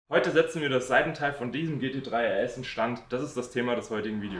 Heute setzen wir das Seitenteil von diesem GT3 RS instand. Das ist das Thema des heutigen Videos.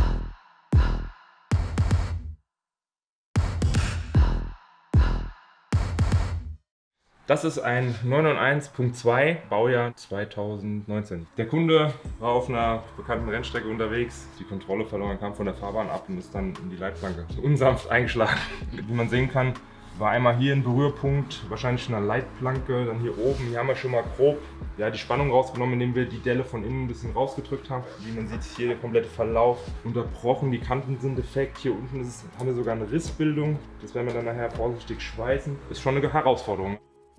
Das ist ein 991.2, Baujahr 2019. Der Kunde war auf einer bekannten Rennstrecke unterwegs, die Kontrolle verloren, kam von der Fahrbahn ab und ist dann in die Leitplanke unsanft eingeschlagen. Wie man sehen kann, war einmal hier ein Berührpunkt, wahrscheinlich eine Leitplanke, dann hier oben. Hier haben wir schon mal grob die Spannung rausgenommen, indem wir die Delle von innen ein bisschen rausgedrückt haben. Wie man sieht, hier der komplette Verlauf unterbrochen, die Kanten sind defekt. Hier unten haben wir sogar eine Rissbildung. Das werden wir dann nachher vorsichtig schweißen. Ist schon eine Herausforderung.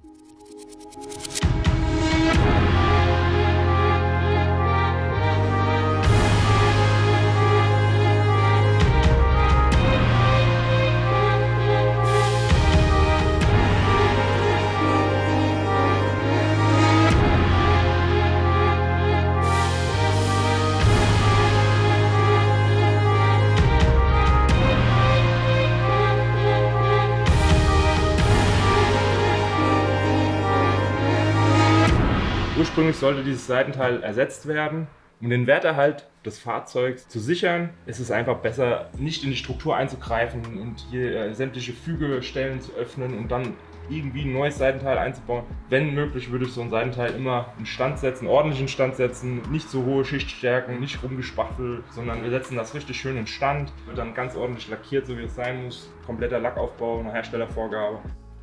Ursprünglich sollte dieses Seitenteil ersetzt werden. Um den Werterhalt des Fahrzeugs zu sichern, ist es einfach besser, nicht in die Struktur einzugreifen und hier sämtliche Fügestellen zu öffnen und dann irgendwie ein neues Seitenteil einzubauen. Wenn möglich, würde ich so ein Seitenteil immer instand setzen, ordentlich instand setzen, nicht so hohe Schichtstärken, nicht rumgespachtelt, sondern wir setzen das richtig schön instand. Wird dann ganz ordentlich lackiert, so wie es sein muss. Kompletter Lackaufbau nach Herstellervorgabe.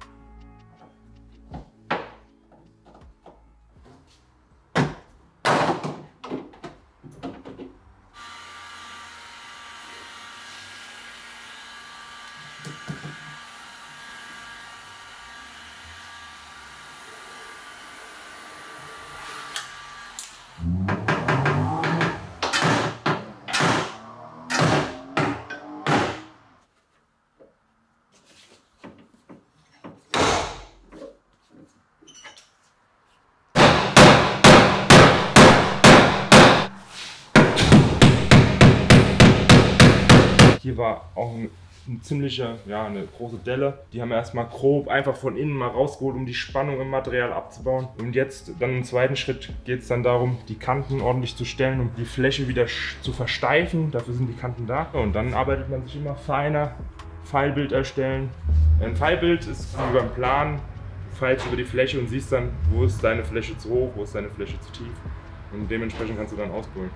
Hier war auch eine ziemliche, eine große Delle. Die haben wir erstmal grob einfach von innen mal rausgeholt, um die Spannung im Material abzubauen. Und jetzt dann im zweiten Schritt geht es dann darum, die Kanten ordentlich zu stellen, um die Fläche wieder zu versteifen. Dafür sind die Kanten da. Und dann arbeitet man sich immer feiner. Pfeilbild erstellen. Ein Pfeilbild ist wie beim Plan. Du pfeilst über die Fläche und siehst dann, wo ist deine Fläche zu hoch, wo ist deine Fläche zu tief. Und dementsprechend kannst du dann ausbrüllen.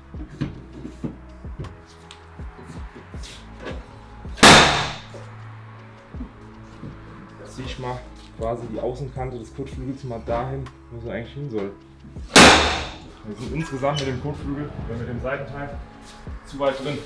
Ziehe ich mal quasi die Außenkante des Kotflügels mal dahin, wo sie eigentlich hin soll. Wir sind insgesamt mit dem Kotflügel oder mit dem Seitenteil zu weit drin.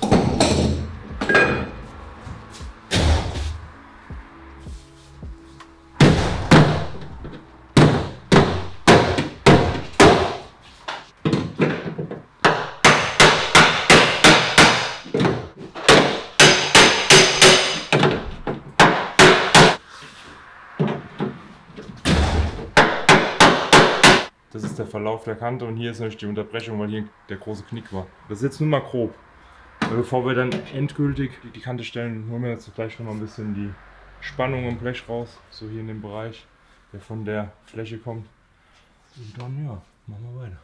Das ist der Verlauf der Kante und hier ist natürlich die Unterbrechung, weil hier der große Knick war. Das ist jetzt nur mal grob. Bevor wir dann endgültig die Kante stellen, holen wir jetzt gleich noch mal ein bisschen die Spannung im Blech raus. So hier in dem Bereich, der von der Fläche kommt. Und dann machen wir weiter.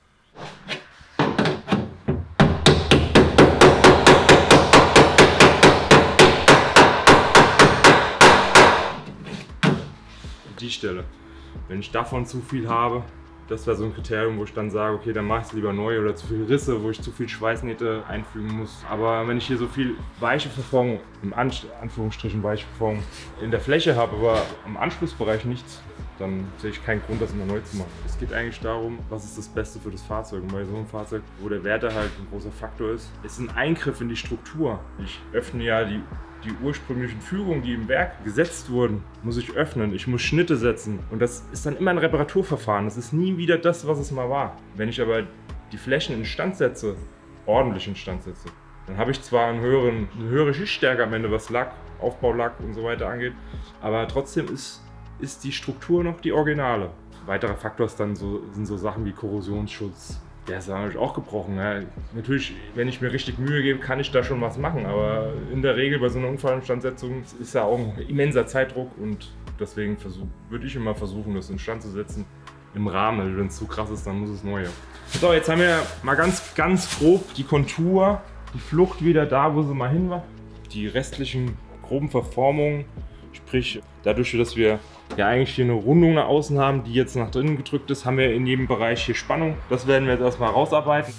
Die Stelle. Wenn ich davon zu viel habe, das wäre so ein Kriterium, wo ich dann sage, okay, dann mache ich es lieber neu, oder zu viele Risse, wo ich zu viel Schweißnähte einfügen muss. Aber wenn ich hier so viel weiche Verformung, im Anführungsstrichen weiche Verformung in der Fläche habe, aber im Anschlussbereich nichts, dann sehe ich keinen Grund, das immer neu zu machen. Es geht eigentlich darum, was ist das Beste für das Fahrzeug. Und bei so einem Fahrzeug, wo der Werterhalt ein großer Faktor ist ein Eingriff in die Struktur. Ich öffne ja die ursprünglichen Fügungen, die im Werk gesetzt wurden, muss ich öffnen. Ich muss Schnitte setzen. Und das ist dann immer ein Reparaturverfahren. Das ist nie wieder das, was es mal war. Wenn ich aber die Flächen instand setze, ordentlich instand setze, dann habe ich zwar eine höhere Schichtstärke am Ende, was Lack, Aufbaulack und so weiter angeht, aber trotzdem ist die Struktur noch die Originale. Weiterer Faktor sind so Sachen wie Korrosionsschutz, Der ist natürlich auch gebrochen. Ja. Natürlich, wenn ich mir richtig Mühe gebe, kann ich da schon was machen. Aber in der Regel bei so einer Unfallinstandsetzung ist ja auch ein immenser Zeitdruck. Und deswegen würde ich immer versuchen, das instand zu setzen im Rahmen. Also wenn es zu krass ist, dann muss es neu. So, jetzt haben wir mal ganz grob die Kontur, die Flucht wieder da, wo sie mal hin war. Die restlichen groben Verformungen, sprich dadurch, dass wir ja eigentlich hier eine Rundung nach außen haben, die jetzt nach drinnen gedrückt ist, haben wir in jedem Bereich hier Spannung. Das werden wir jetzt erstmal rausarbeiten.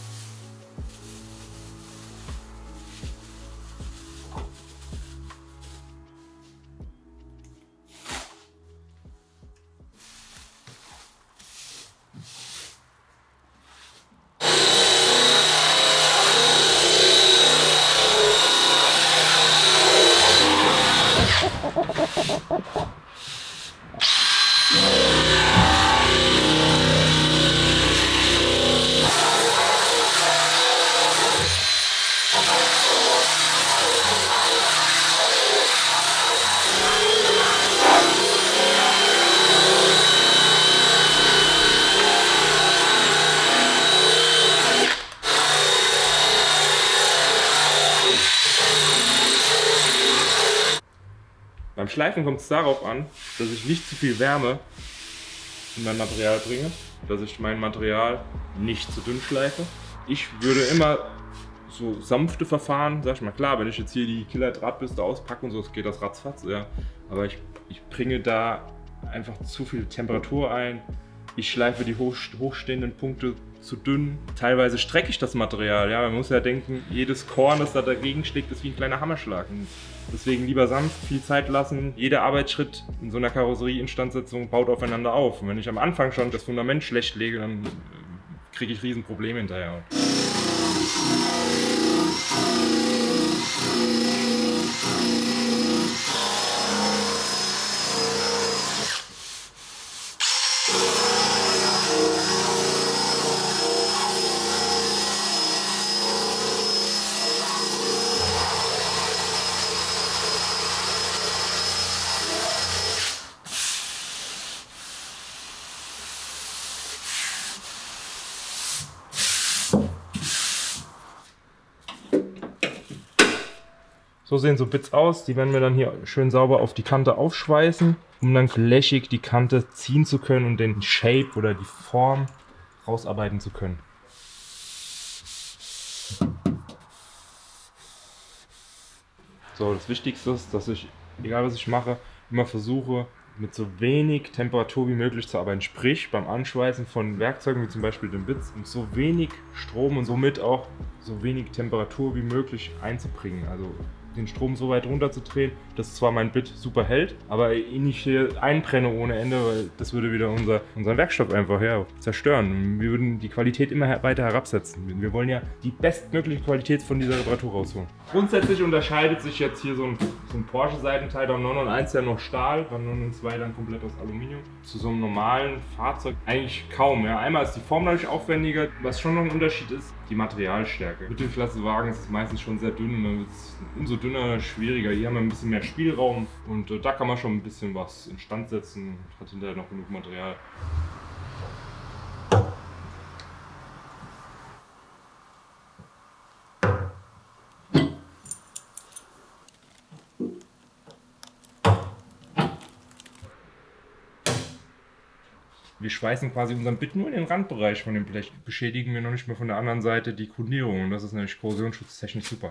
Beim Schleifen kommt es darauf an, dass ich nicht zu viel Wärme in mein Material bringe, dass ich mein Material nicht zu dünn schleife. Ich würde immer so sanfte Verfahren, sag ich mal, klar, wenn ich jetzt hier die Killer-Drahtbürste auspacke und so, geht das ratzfatz, ja. Aber ich bringe da einfach zu viel Temperatur ein. Ich schleife die hochstehenden Punkte zu dünn. Teilweise strecke ich das Material. Ja, man muss ja denken, jedes Korn, das da dagegen schlägt, ist wie ein kleiner Hammerschlag. Und deswegen lieber sanft, viel Zeit lassen. Jeder Arbeitsschritt in so einer Karosserieinstandsetzung baut aufeinander auf. Und wenn ich am Anfang schon das Fundament schlecht lege, dann kriege ich Riesenprobleme hinterher. So sehen so Bits aus, die werden wir dann hier schön sauber auf die Kante aufschweißen, um dann flächig die Kante ziehen zu können und den Shape oder die Form rausarbeiten zu können. So, das Wichtigste ist, dass ich, egal was ich mache, immer versuche, mit so wenig Temperatur wie möglich zu arbeiten. Sprich, beim Anschweißen von Werkzeugen, wie zum Beispiel den Bits, so wenig Strom und somit auch so wenig Temperatur wie möglich einzubringen. Also den Strom so weit runterzudrehen, dass zwar mein Bit super hält, aber ihn nicht hier einbrenne ohne Ende, weil das würde wieder unseren Werkstoff einfach zerstören. Wir würden die Qualität immer weiter herabsetzen. Wir wollen ja die bestmögliche Qualität von dieser Reparatur rausholen. Grundsätzlich unterscheidet sich jetzt hier so ein Porsche-Seitenteil beim 991 ja noch Stahl, beim 992 dann komplett aus Aluminium. Zu so einem normalen Fahrzeug eigentlich kaum. Ja. Einmal ist die Form dadurch aufwendiger, was schon noch ein Unterschied ist, die Materialstärke. Mittelklassewagen ist es meistens schon sehr dünn und dann wird es umso dünner, schwieriger. Hier haben wir ein bisschen mehr Spielraum und da kann man schon ein bisschen was instand setzen und hat hinterher noch genug Material. Wir schweißen quasi unseren Bit nur in den Randbereich von dem Blech. Beschädigen wir noch nicht mehr von der anderen Seite die Grundierung und das ist nämlich korrosionsschutztechnisch super.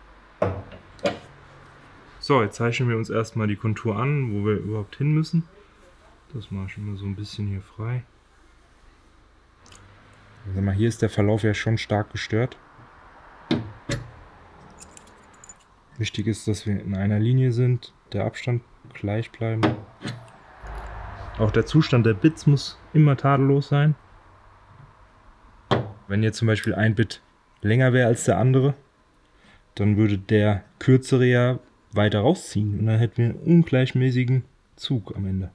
So, jetzt zeichnen wir uns erstmal die Kontur an, wo wir überhaupt hin müssen. Das mache ich immer so ein bisschen hier frei. Sag mal, hier ist der Verlauf ja schon stark gestört. Wichtig ist, dass wir in einer Linie sind, der Abstand gleich bleiben. Auch der Zustand der Bits muss immer tadellos sein. Wenn jetzt zum Beispiel ein Bit länger wäre als der andere, dann würde der kürzere ja weiter rausziehen und dann hätten wir einen ungleichmäßigen Zug am Ende.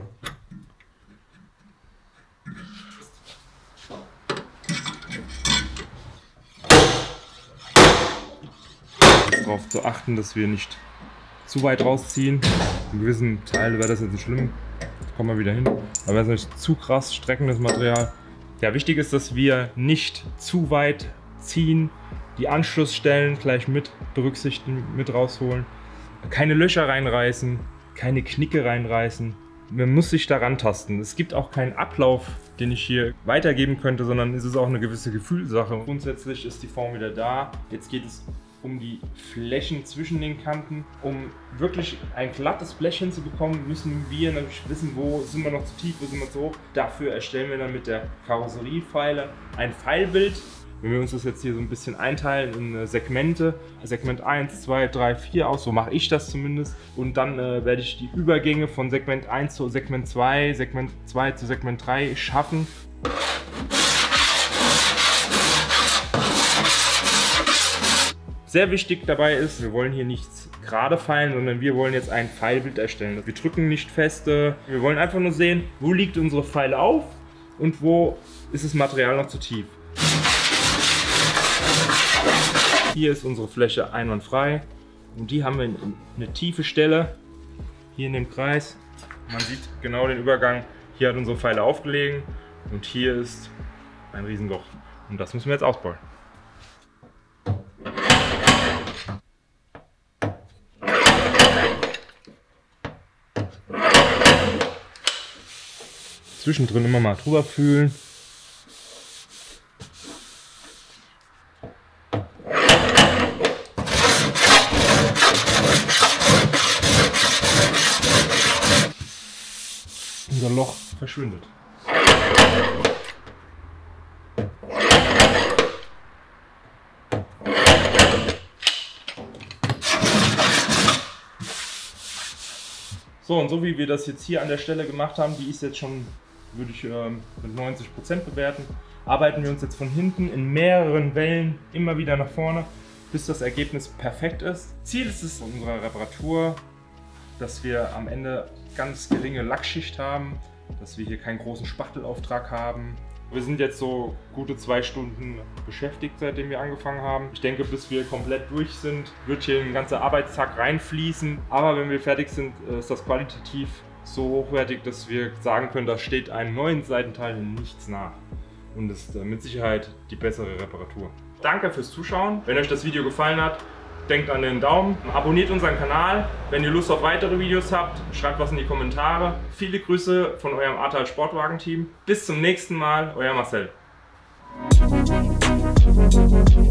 Darauf zu achten, dass wir nicht zu weit rausziehen. In gewissen Teilen wäre das jetzt nicht schlimm, das kommen wir wieder hin. Aber wenn es nicht zu krass streckendes Material. Ja, wichtig ist, dass wir nicht zu weit ziehen, die Anschlussstellen gleich mit berücksichtigen, mit rausholen. Keine Löcher reinreißen, keine Knicke reinreißen. Man muss sich daran tasten. Es gibt auch keinen Ablauf, den ich hier weitergeben könnte, sondern es ist auch eine gewisse Gefühlssache. Grundsätzlich ist die Form wieder da. Jetzt geht es um die Flächen zwischen den Kanten. Um wirklich ein glattes Blech hinzubekommen, müssen wir natürlich wissen, wo sind wir noch zu tief, wo sind wir zu hoch. Dafür erstellen wir dann mit der Karosseriepfeile ein Pfeilbild. Wenn wir uns das jetzt hier so ein bisschen einteilen in Segmente, Segment 1, 2, 3, 4 aus, so mache ich das zumindest. Und dann werde ich die Übergänge von Segment 1 zu Segment 2, Segment 2 zu Segment 3 schaffen. Sehr wichtig dabei ist, wir wollen hier nichts gerade feilen, sondern wir wollen jetzt ein Pfeilbild erstellen. Wir drücken nicht fest, wir wollen einfach nur sehen, wo liegt unsere Pfeile auf und wo ist das Material noch zu tief. Hier ist unsere Fläche einwandfrei und die haben wir in eine tiefe Stelle, hier in dem Kreis. Man sieht genau den Übergang, hier hat unsere Pfeile aufgelegen und hier ist ein Riesenloch und das müssen wir jetzt ausbauen. Zwischendrin immer mal drüber fühlen. Unser Loch verschwindet. So, und so wie wir das jetzt hier an der Stelle gemacht haben, die ist jetzt schon, würde ich mit 90% bewerten, arbeiten wir uns jetzt von hinten in mehreren Wellen immer wieder nach vorne, bis das Ergebnis perfekt ist. Ziel ist es unserer Reparatur, dass wir am Ende ganz geringe Lackschicht haben, dass wir hier keinen großen Spachtelauftrag haben. Wir sind jetzt so gute 2 Stunden beschäftigt, seitdem wir angefangen haben. Ich denke, bis wir komplett durch sind, wird hier ein ganzer Arbeitstag reinfließen. Aber wenn wir fertig sind, ist das qualitativ so hochwertig, dass wir sagen können, da steht einem neuen Seitenteil nichts nach. Und das ist mit Sicherheit die bessere Reparatur. Danke fürs Zuschauen. Wenn euch das Video gefallen hat, denkt an den Daumen, abonniert unseren Kanal. Wenn ihr Lust auf weitere Videos habt, schreibt was in die Kommentare. Viele Grüße von eurem Ahrtal Sportwagen Team. Bis zum nächsten Mal, euer Marcel.